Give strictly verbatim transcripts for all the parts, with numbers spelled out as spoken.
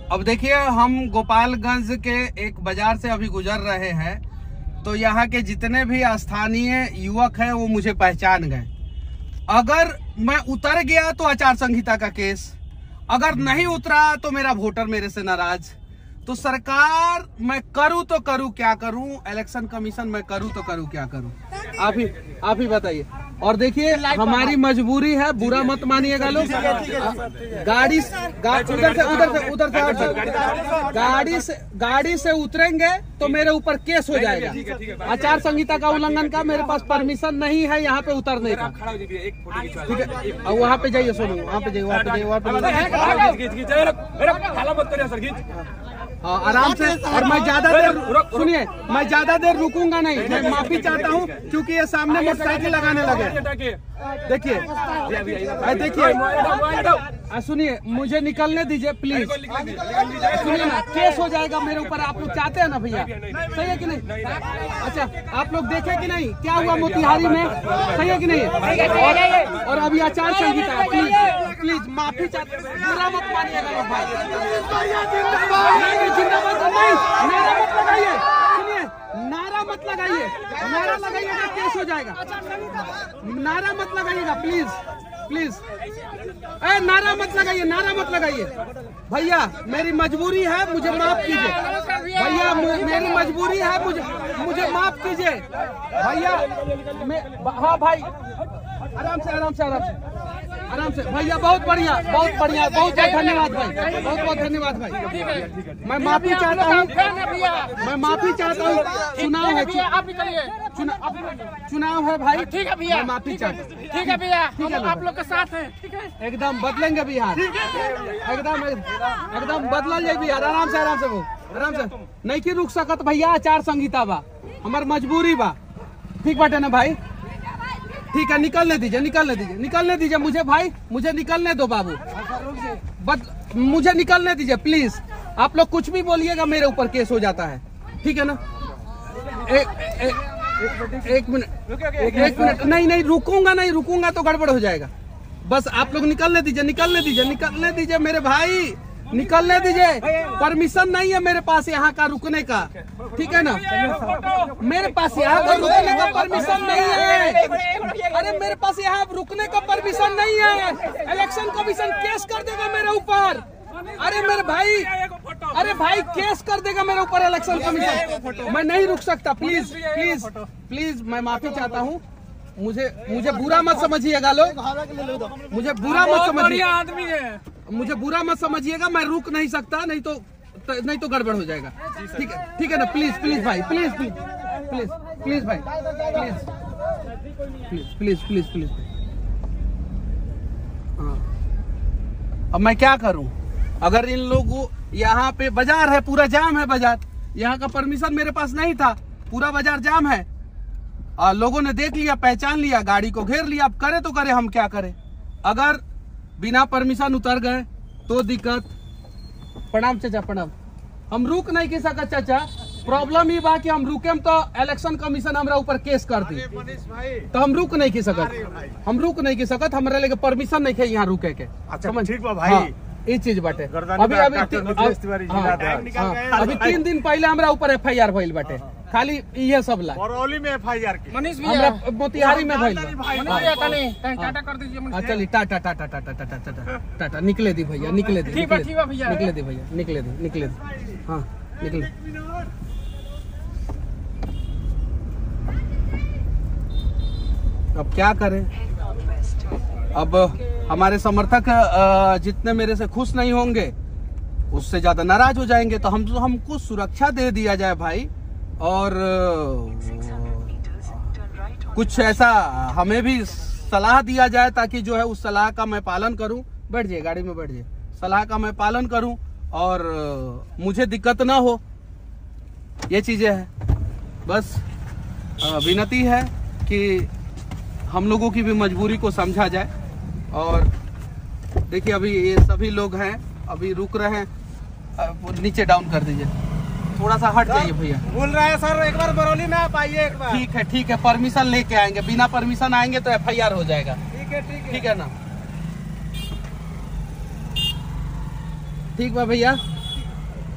अब देखिए, हम गोपालगंज के एक बाजार से अभी गुजर रहे हैं, तो यहाँ के जितने भी स्थानीय युवक हैं वो मुझे पहचान गए। अगर मैं उतर गया तो आचार संहिता का केस, अगर नहीं उतरा तो मेरा वोटर मेरे से नाराज। तो सरकार, मैं करूं तो करूं क्या करूं, इलेक्शन कमीशन मैं करूं तो करूं क्या करूं, आप ही आप ही बताइए। और देखिए, हमारी मजबूरी है, बुरा मत मानिएगा लोग। गाड़ी उधर से उधर से उधर से गाड़ी से गाड़ी से उतरेंगे तो मेरे ऊपर केस हो जाएगा। आचार संहिता का उल्लंघन का मेरे पास परमिशन नहीं है यहाँ पे उतरने का। ठीक है, और वहाँ पे जाइए, सुनो, वहाँ पे जाइए, वहाँ पे जाइए, वहाँ पे आराम से। और मैं ज्यादा देर, सुनिए, मैं ज्यादा देर रुकूंगा नहीं, मैं माफी चाहता हूँ क्योंकि ये सामने मोटरसाइकिल लगाने लगे। देखिए देखिए सुनिए, मुझे निकलने दीजिए प्लीज। सुनिए ना, केस हो जाएगा मेरे ऊपर। आप लोग चाहते हैं ना भैया, सही है कि नहीं? अच्छा, आप लोग देखे कि नहीं क्या हुआ मोतिहारी में, सही है कि नहीं? और, और अभी आचार संहिता, प्लीज प्लीज माफी चाहते, बुरा मत मानिएगा लोग भाई। जिंदाबाद नहीं, नारा मत लगाइए, सुनिए, नारा मत लगाइए, नारा लगाइएगा केस हो जाएगा। नारा मत लगाइएगा प्लीज प्लीज, ए नारा मत लगाइए, नारा मत लगाइए भैया, मेरी मजबूरी है, मुझे माफ कीजिए भैया, मेरी मजबूरी है, मुझे मुझे माफ कीजिए भैया। हाँ भाई, आराम से आराम से आराम से आराम से भैया, बहुत बढ़िया बहुत बढ़िया, बहुत बहुत धन्यवाद भाई, बहुत बहुत धन्यवाद भाई। मैं माफी चाहता हूँ, मैं माफी चाहता हूँ। चुनाव है, चुनाव है भाई, ठीक है भैया, माफी चाहता हूँ। ठीक है भैया, हम आप लोग के साथ हैं, ठीक है, एकदम बदलेंगे बिहार, एकदम एकदम बदल जाए बिहार। आराम से आराम से वो आराम से, नहीं कि रुक सकत भैया, आचार संहिता बा, हमार मजबूरी बा, ठीक बाटे ना भाई? ठीक है, निकलने दीजिए, निकलने दीजिए, निकलने दीजिए मुझे भाई, मुझे निकलने दो बाबू, बस मुझे निकलने दीजिए प्लीज। आप लोग कुछ भी बोलिएगा, मेरे ऊपर केस हो जाता है, ठीक है ना? एक एक मिनट एक मिनट, नहीं नहीं रुकूंगा, नहीं रुकूंगा तो गड़बड़ हो जाएगा। बस आप लोग निकलने दीजिए, निकलने दीजिए, निकलने दीजिए मेरे भाई, निकलने दीजिए। परमिशन नहीं है मेरे पास यहाँ का रुकने का, ठीक है ना? मेरे पास यहाँ का रुकने का परमिशन नहीं है। अरे मेरे पास यहाँ रुकने का परमिशन नहीं है, इलेक्शन कमीशन केस कर देगा मेरे ऊपर। अरे मेरे भाई, अरे भाई केस कर देगा मेरे ऊपर इलेक्शन कमीशन, मैं नहीं रुक सकता। प्लीज प्लीज प्लीज, मैं माफी चाहता हूँ, मुझे मुझे बुरा मत समझिएगा लोग, मुझे बुरा मत समझिए, आदमी है, मुझे बुरा मत समझिएगा, मैं रुक नहीं सकता, नहीं तो नहीं तो गड़बड़ हो जाएगा। ठीक है, ठीक है ना? प्लीज प्लीज भाई, प्लीज प्लीज प्लीज प्लीज भाई, please please please please please. हाँ, अब मैं क्या करूं? अगर इन लोगों, यहाँ पे बाजार है, पूरा जाम है बाजार, यहाँ का परमिशन मेरे पास नहीं था, पूरा बाजार जाम है, और लोगों ने देख लिया, पहचान लिया, गाड़ी को घेर लिया। अब करे तो करे, हम क्या करें? अगर बिना परमिशन उतर गए तो दिक्कत। प्रणाम चाचा, प्रणाम। हम रुक नहीं की सकत चाचा, प्रॉब्लम ये बा कि हम रुके तो इलेक्शन कमीशन हमारा ऊपर केस कर दी, तो हम रुक नहीं की सकत, हम रुक नहीं की सकत, हमारे लेके परमिशन नहीं है यहाँ रुके के। अच्छा ठीक बा भाई, हाँ, ये चीज बाटे। अभी अभी अभी तीन दिन पहले हमारा ऊपर एफ आई आर भइल बाटे, खाली ये सब ला बरौली में एफ आई आर की, हमरा मोतिहारी में भइल। चलिए, टाटा टाटा टाटा टाटा टाटा टाटा, निकले दी भैया, निकले दी, निकले दी भैया, निकले दी, निकले दी, हाँ निकले। अब क्या करें? अब हमारे समर्थक जितने मेरे से खुश नहीं होंगे, उससे ज्यादा नाराज हो जाएंगे, तो हम हमको सुरक्षा दे दिया जाए भाई, और कुछ ऐसा हमें भी सलाह दिया जाए, ताकि जो है उस सलाह का मैं पालन करूं। बैठ जाइए, गाड़ी में बैठ जाइए, सलाह का मैं पालन करूं और मुझे दिक्कत ना हो, ये चीजें हैं। बस विनती है कि हम लोगों की भी मजबूरी को समझा जाए। और देखिए, अभी ये सभी लोग हैं, अभी रुक रहे हैं, नीचे डाउन कर दीजिए, थोड़ा सा हट जाइए भैया। बोल रहा है सर, एक बार बरौली में आप आइए एक बार। ठीक है, ठीक है, परमिशन लेके आएंगे, बिना परमिशन आएंगे तो एफ आई आर हो जाएगा। ठीक है, ठीक है, ठीक है ना? ठीक बा भैया,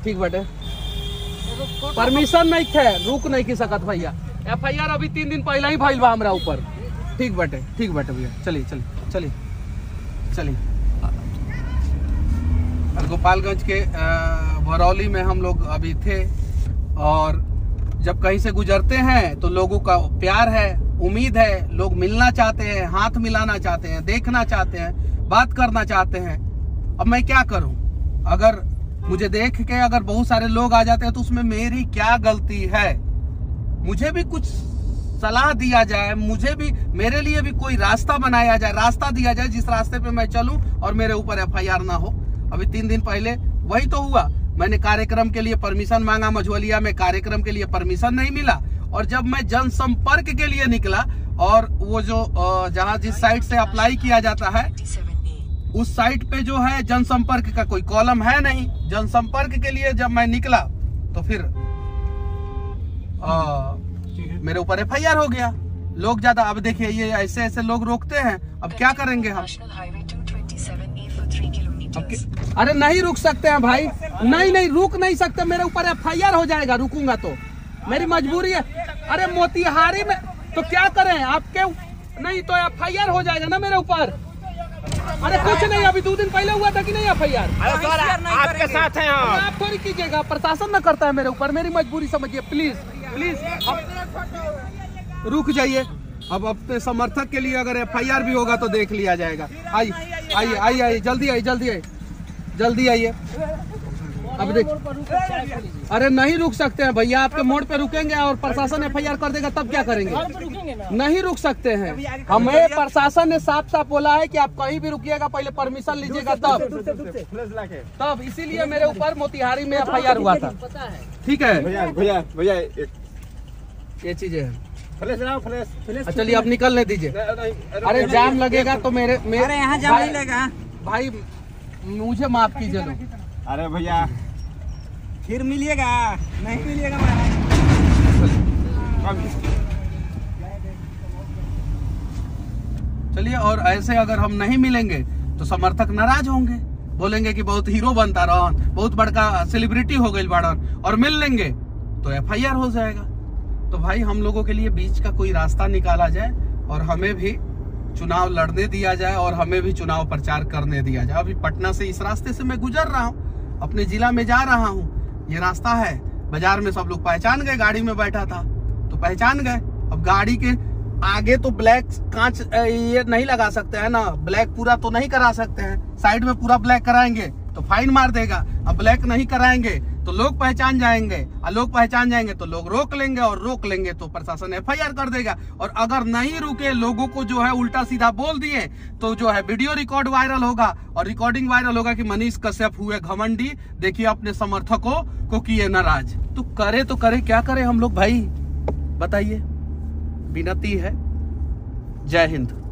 ठीक बटे परमिशन नहीं थे, रुक नहीं की सकत भैया। एफ आई आर अभी तीन दिन पहले ही भइल बा हमरा ऊपर। ठीक बटे ठीक बटे भैया, चलिए चलिए चलिए चलिए। गोपालगंज के बरौली में हम लोग अभी थे, और जब कहीं से गुजरते हैं तो लोगों का प्यार है, उम्मीद है, लोग मिलना चाहते हैं, हाथ मिलाना चाहते हैं, देखना चाहते हैं, बात करना चाहते हैं। अब मैं क्या करूं? अगर मुझे देख के अगर बहुत सारे लोग आ जाते हैं तो उसमें मेरी क्या गलती है? मुझे भी कुछ सलाह दिया जाए, मुझे भी, मेरे लिए भी कोई रास्ता बनाया जाए, रास्ता दिया जाए जिस रास्ते पे मैं चलूं और मेरे ऊपर एफ आई आर ना हो। अभी तीन दिन पहले वही तो हुआ। मैंने कार्यक्रम के लिए परमिशन मांगा, मझवलिया में कार्यक्रम के लिए परमिशन नहीं मिला, और जब मैं जनसंपर्क के लिए निकला, और वो जो जहाँ जिस साइट से अप्लाई किया जाता है उस साइट पे जो है जनसंपर्क का कोई कॉलम है नहीं। जनसंपर्क के लिए जब मैं निकला तो फिर आ, मेरे ऊपर एफ आई आर हो गया। लोग ज्यादा, अब देखिए ये ऐसे ऐसे लोग रोकते हैं, अब क्या करेंगे हम? अरे नहीं रुक सकते हैं भाई, नहीं नहीं रुक नहीं सकते, मेरे ऊपर एफ आई आर हो जाएगा। रुकूंगा तो मेरी मजबूरी है। अरे मोतिहारी में तो क्या करें आपके, नहीं तो एफ आई आर हो जाएगा ना मेरे ऊपर। अरे कुछ नहीं, अभी दो दिन पहले हुआ था कि नहीं एफ आई आर? आपके साथ हैं हम। आप थोड़ी कीजिएगा, प्रशासन न करता है मेरे ऊपर, मेरी मजबूरी समझिए प्लीज प्लीज। रुक जाइए, अब अपने समर्थक के लिए अगर एफ आई आर भी होगा तो देख लिया जाएगा। आइए आइए आइए आइए, जल्दी आइए जल्दी आइए जल्दी आइए। अब देख, अरे नहीं रुक सकते हैं भैया, आपके मोड़ पे रुकेंगे और प्रशासन एफ आई आर कर देगा तब क्या करेंगे? नहीं रुक सकते हैं। हमें प्रशासन ने साफ साफ बोला है कि आप कहीं भी रुकिएगा, पहले परमिशन लीजिएगा तब तब इसीलिए मेरे ऊपर मोतिहारी में एफ आई आर हुआ था। ठीक है भैया भैया भैया ये चीजें है। चलिए अब निकलने दीजिए। अरे जाम लगेगा तो मेरे मेरे यहाँ जाम नहीं लगेगा भाई, मुझे माफ कीजिए लोग। अरे भैया फिर मिलिएगा, नहीं मिलिएगा। चलिए, और ऐसे अगर हम नहीं मिलेंगे तो समर्थक नाराज होंगे, बोलेंगे कि बहुत हीरो बनता रहा, बहुत बड़का सेलिब्रिटी हो गई बाड़न, और मिल लेंगे तो एफ आई आर हो जाएगा। तो भाई हम लोगों के लिए बीच का कोई रास्ता निकाला जाए और हमें भी चुनाव लड़ने दिया जाए और हमें भी चुनाव प्रचार करने दिया जाए। अभी पटना से इस रास्ते से मैं गुजर रहा हूँ, अपने जिला में जा रहा हूँ। ये रास्ता है, बाजार में सब लोग पहचान गए, गाड़ी में बैठा था तो पहचान गए। अब गाड़ी के आगे तो ब्लैक कांच ये नहीं लगा सकते हैं ना, ब्लैक पूरा तो नहीं करा सकते हैं, साइड में पूरा ब्लैक कराएंगे तो फाइन मार देगा। अब ब्लैक नहीं कराएंगे तो लोग पहचान जाएंगे, और लोग पहचान जाएंगे तो लोग रोक लेंगे, और रोक लेंगे तो प्रशासन एफ आई आर कर देगा। और अगर नहीं रुके, लोगों को जो है उल्टा सीधा बोल दिए तो जो है वीडियो रिकॉर्ड वायरल होगा, और रिकॉर्डिंग वायरल होगा कि मनीष कश्यप हुए घमंडी, देखिए अपने समर्थकों को किए नाराज। तो करे तो करे, क्या करे हम लोग भाई, बताइए। विनती है। जय हिंद।